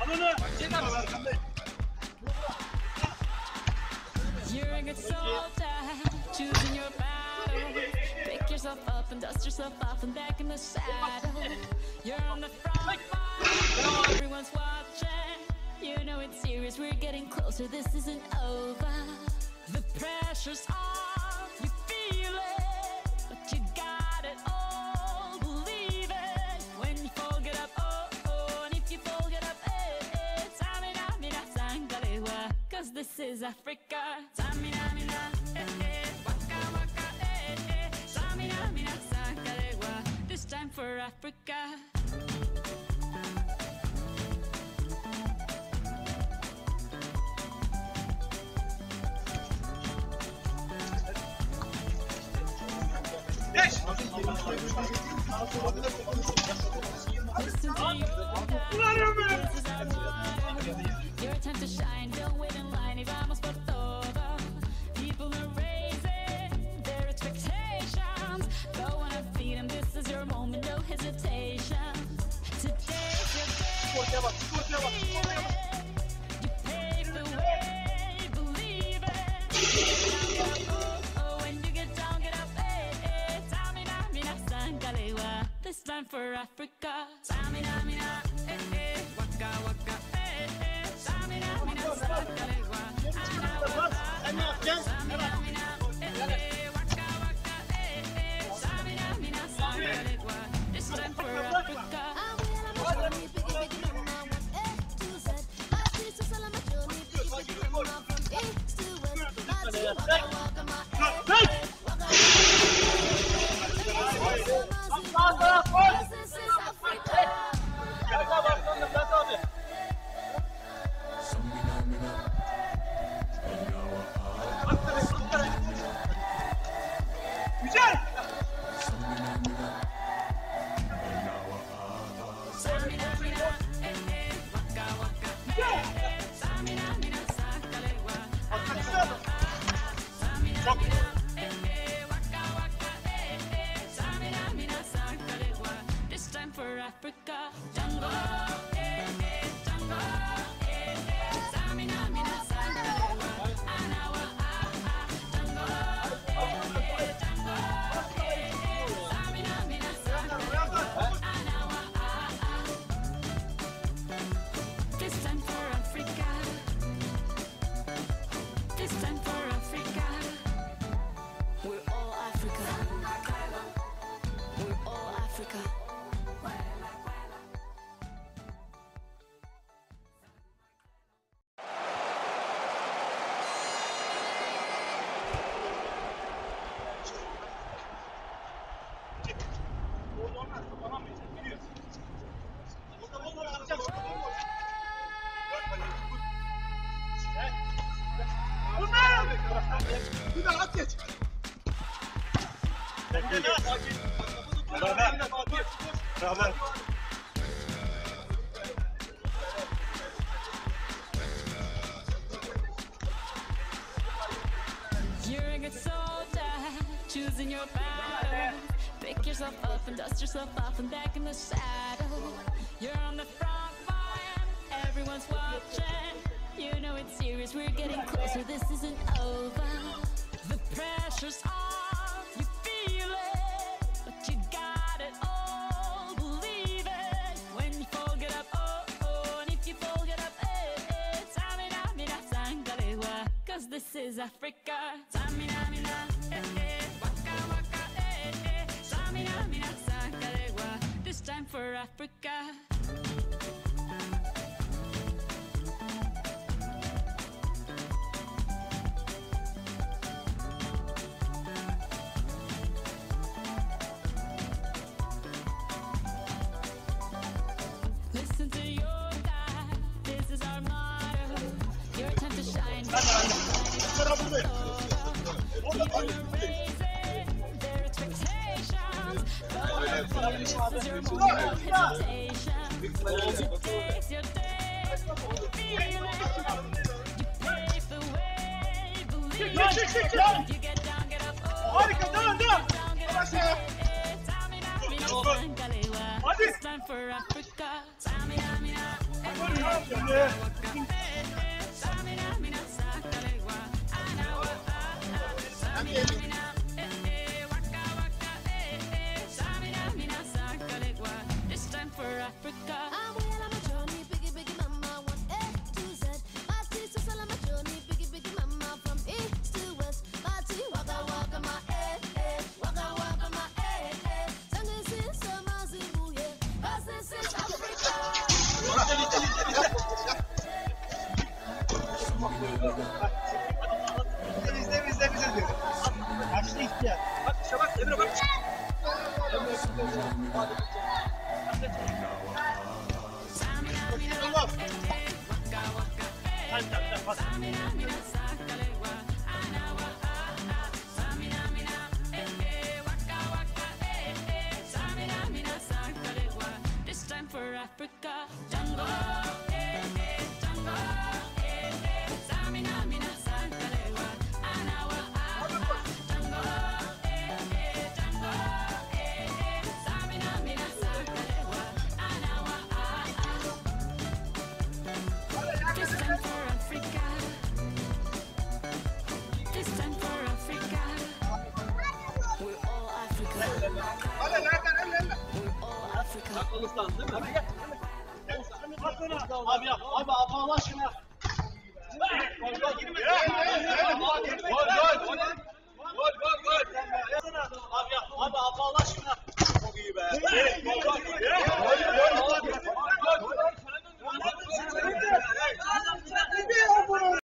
You're a good soldier, choosing your battle. Pick yourself up and dust yourself off and back in the saddle. You're on the front line, everyone's watching. You know it's serious, we're getting closer, this isn't over. The pressure's on, you feel it, but you got it all, believe it. When you fall, get up, oh, oh, and if you fall, get up, eh, Samina, mina, sangalewa, cause this is Africa. Samina, mina, waka, waka, Samina, mina, sangalewa, this time for Africa. Listen to your time to shine, don't wait in line, y vamos por todo. People are raising their expectations. Go on and feed them, this is your moment, no hesitation. Today's your day, feel it. You pave the way, believe it. Oh, when you get down, get up, Samina, mina, sangalewa, this time for Africa. Samina, mina, waka, waka, Samina, mina, sangalewa, anawa, Samina, mina, waka, waka, Samina, mina, sangalewa, this time for Africa. This time for Africa. Jungle, jungle, Samina, mina, sangalewa, anawa, jungle, jungle, Samina, mina, sangalewa, anawa, this time for Africa. This time for Africa. We're all Africa. We're all Africa. You're a good soldier, choosing your battle. Pick yourself up and dust yourself off and back in the saddle. You're on the front line, everyone's watching. You know it's serious, we're getting closer, this isn't over. The pressure's on, you feel it, but you got it all, believe it. When you fall, get up, oh, oh, and if you fall, get up, Samina, mina, sangalewa, cause this is Africa. Samina, mina, waka, waka, Samina, mina, sangalewa, this time for Africa. Listen to your God, this is our motto. Your time to shine. People are raising their expectations. Go on, this is your moment, no hesitation. Today's your day, feel it. You pave the way, believe it. You get down, get up, oh, get down, get up, Samina, mina, sangalewa, this time for Africa. Samina, mina, This time for Africa. I'm way on my journey, biggie, biggie, mama, one A to Z. My tea, so on my journey, biggie, biggie, mama, from east to west. My tea, waka, waka, my waka, waka, my Sangin' since summer, Zimbabwe, yeah. Cause this is Africa. Bize diyor. Açtı ihtiyar. Bak işte bak Emre bak. This time for Africa. Jungle, jungle, Samina, mina, Sankalewa, Anawa, jungle, jungle, Samina, mina, Sankalewa, Anawa, This time for Africa. This time for Africa. We're all Africa. We're all Africa. Abi ya, abi Allah aşkına.